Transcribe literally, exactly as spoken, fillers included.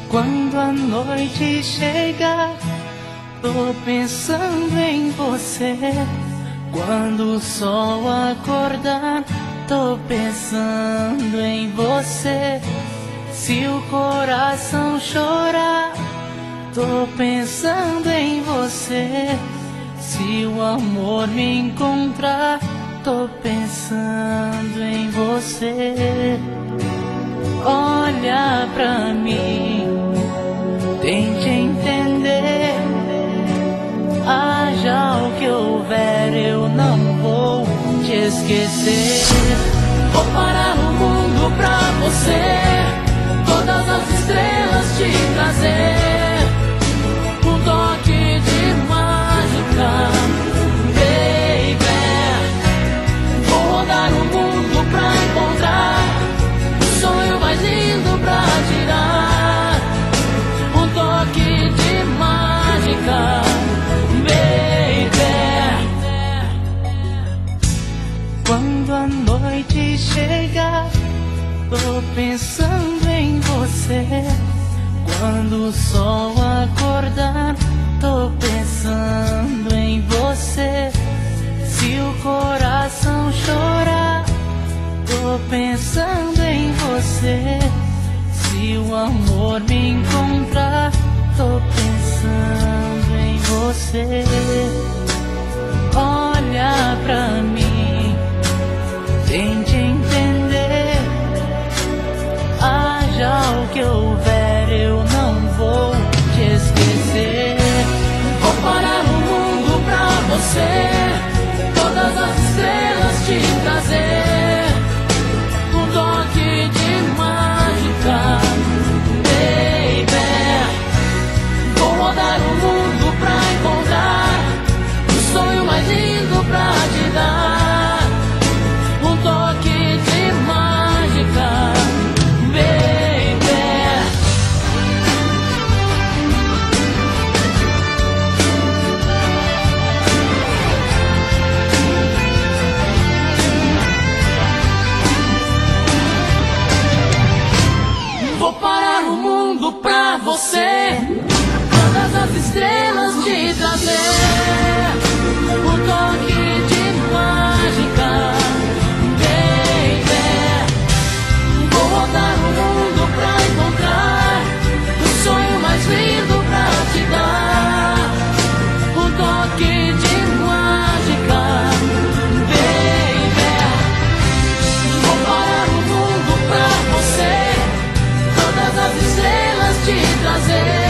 Quando a noite chegar, tô pensando em você. Quando o sol acordar, tô pensando em você. Se o coração chorar, tô pensando em você. Se o amor me encontrar, tô pensando em você. Olha pra mim, tente entender. Haja o que houver, eu não vou te esquecer. Vou parar o mundo pra você, todas as estrelas te trazer. Um toque de mágica, baby. Vou rodar o mundo pra encontrar o sonho mais lindo pra tirar. Um toque de mágica, baby. Quando a noite chegar, tô pensando em você. Quando o sol acordar, tô pensando em você. Se o coração chorar, tô pensando em você. Se o amor me encontrar, tô pensando em você. Olha pra mim, tente entender. Haja o que houver, eu não vou te esquecer. Vou parar o mundo pra você, todas as estrelas te trazer. Um toque de mágica, baby. Vou rodar o mundo pra encontrar o sonho mais lindo pra te dar. Um toque de mágica, baby. Vou parar o mundo pra você, todas as estrelas te trazer. Um toque de mágica, baby. Vou rodar o mundo pra encontrar o sonho mais lindo pra te dar. Um toque de mágica, baby. Vou parar o mundo pra você, todas as estrelas te trazer.